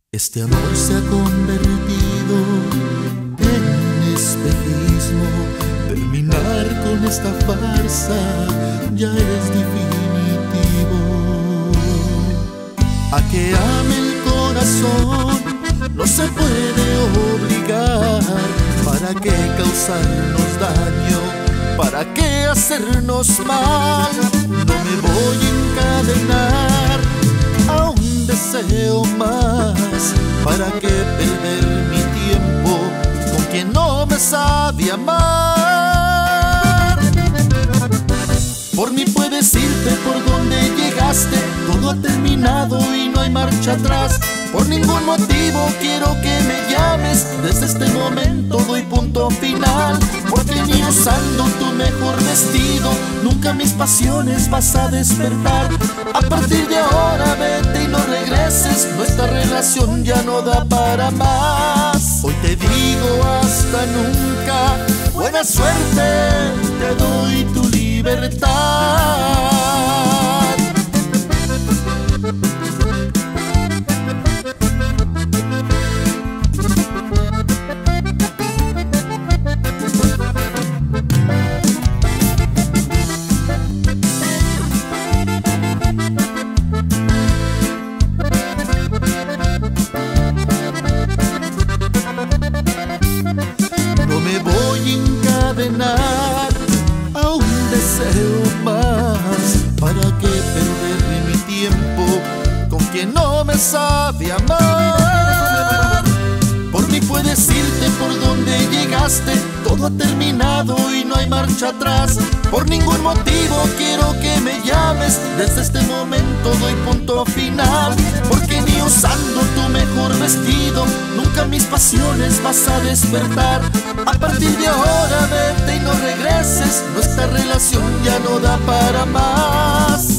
Este amor se ha convertido en un espejismo. Terminar con esta farsa ya es definitivo. A que ame el corazón no se puede obligar. ¿Para qué causarnos daño? ¿Para qué hacernos mal? No me voy a encadenar a un deseo más. ¿Para qué perder mi tiempo con quien no me sabe amar? Por mí puedes irte por donde llegaste. Todo ha terminado y no hay marcha atrás. Por ningún motivo quiero que me llames. Desde este momento doy punto final. Porque ni usando tu mejor vestido nunca mis pasiones vas a despertar. A partir de ahora vete y no regreses. Nuestra relación ya no da para más. Hoy te digo hasta nunca. Buena suerte, te doy tu libertad. No me voy a encadenar a un deseo más. ¿Para qué perder mi tiempo con quien no me sabe amar? Por mí puedes irte por donde llegaste. Todo ha terminado y no hay marcha atrás. Por ningún motivo quiero que me llames. Desde este momento doy punto final. Porque ni usando tu mejor vestido nunca mis pasiones vas a despertar. A partir de ahora vete y no regreses. Nuestra relación ya no da para más.